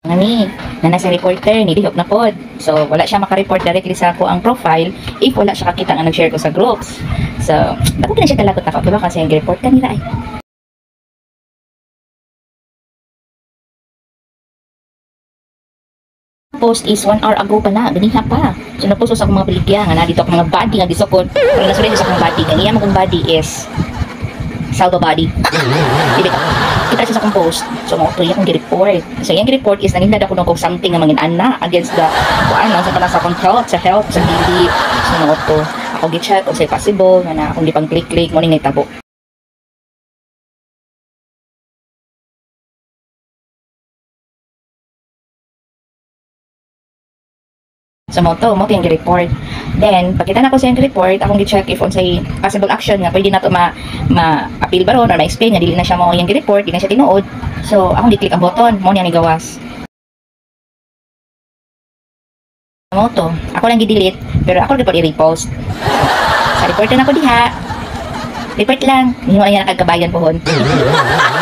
Ani, na nasa reporter, nilihok na pod. So, wala siya maka-report directly sa ako ang profile if wala siya kakita nga nag-share ko sa groups. So, bakit na siya talagot ako? Diba kasi yung report kanila ay. Post is 1 hour ago pa na, biniha pa. So, napost ko sa akong mga pelikya nga na dito ako mga body nga disokod. Pero nasulit sa akong body. Ang iya mo kong body is saldo body. Dili ka. Kita siya sa akong post. So, mo to yung report. So, yung report is nanginad ako nung something na mangin ana against the ano sa panasa akong health, sa dili. So, mo to ako gi-check kung say possible nga na akong di pang click mo ni tabo. So, mo to yung report. Then, pagkita na ko sa yung report, akong gi-check if on say possible action nga pwede na to ma-appeal ba ron or ma-explain nga dili na siya mo yung report, di na siya tinuod. So, akong gi-click ang button, mo niya ni gawas. Mo to, ako lang gi-delete, pero ako report i-repost. Sa report na ako diha. Report lang, hindi mo lang yan nakagabayan pohon.